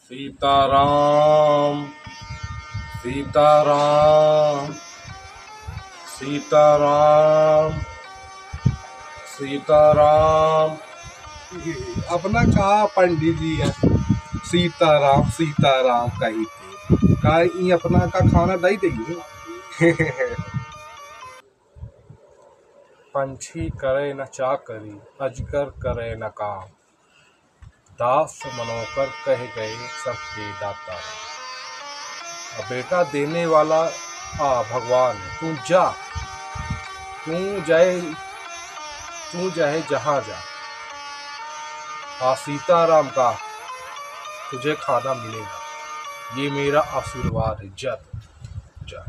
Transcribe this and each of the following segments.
सीताराम सीताराम सीताराम सीताराम। अपना कहा पंडित जी है, सीताराम सीताराम कही थे का अपना का खाना दई देंगे। पंछी करे न चाकरी, अजगर करे न काम, दास मनोकर कह गए सबके दाता। अब बेटा देने वाला भगवान है, तू जाए जहाँ जा, सीताराम का तुझे खाना मिलेगा, ये मेरा आशीर्वाद है। जा जा।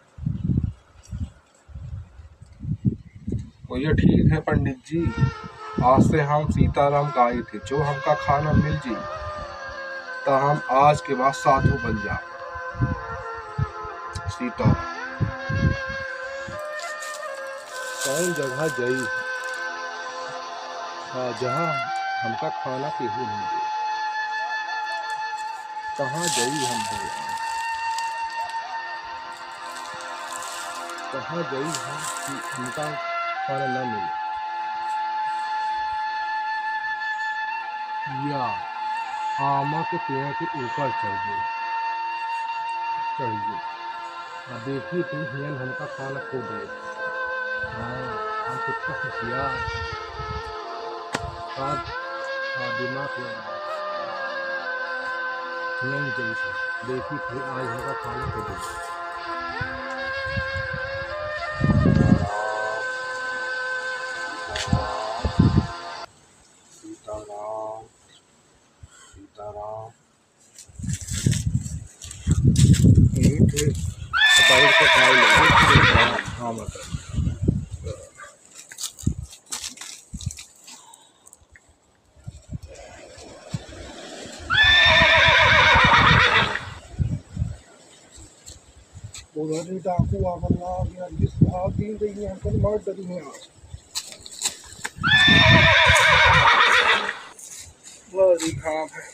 तो ये ठीक है पंडित जी, आज से हम सीताराम गाए थे, जो हमका खाना मिल जी तो हम आज के बाद साधु बन जा। सीताराम कौन जगह गई जहाँ हमका खाना केहू नहीं दे, कहाँ गई हम भगवान, कहाँ गई हम कि हमका खाना न मिले। या आमा के पेड़ के ऊपर चढ़ गई और देखी तुम हियन हमका खाना खो दिए। हम कितना होशियार दिमाग हियन जैसे देखी फिर आज हमका खाना खो दिए। सीताराम सीताराम बैठ के खाई लेंगे। हाँ मतलब उधर डाकू आमला गया, जिस भाग दी गई है हमको मार डरी है। आज भारी घाम है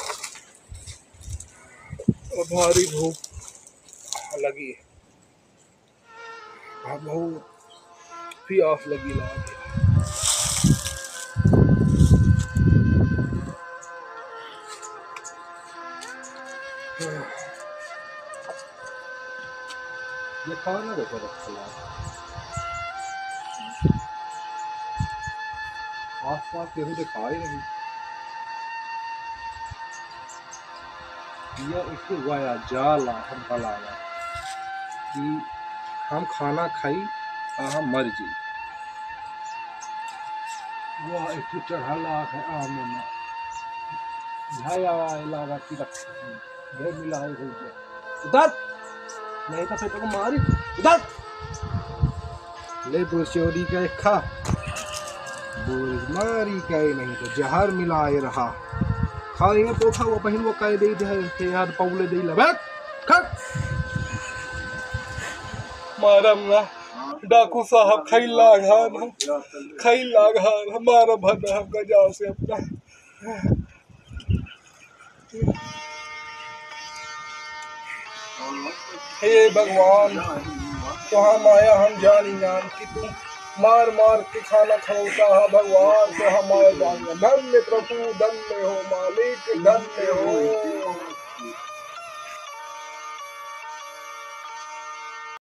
और भारी धूप लगी है, बहुत प्यास लगी लागे। ये खाना देखो रखा आस पास केहू दिखाई नहीं। यह एक वाया जाला हमका लागा कि हम खाना खाई और हम मर जी। वह एक चढ़ा है आम में लागा कि घर मिला हो गया उधर, नहीं तो फिर तो मारी उधर ले चोरी का खा, मारी कहे नहीं तो जहर मिलाए रहा। खाएंगे तो खा, वो पहन वो कह दे दे यार पौले दे ला बैठ खा। मारम ना डाकू साहब खैला घान हमारा भर हम गजा से अपना। हे भगवान तो हम आया, हम जानी जान कि तू मार मार के खाना खरोता है भगवान, तो हम आया जान। धन्य प्रभु धन्य हो मालिक धन्य हो।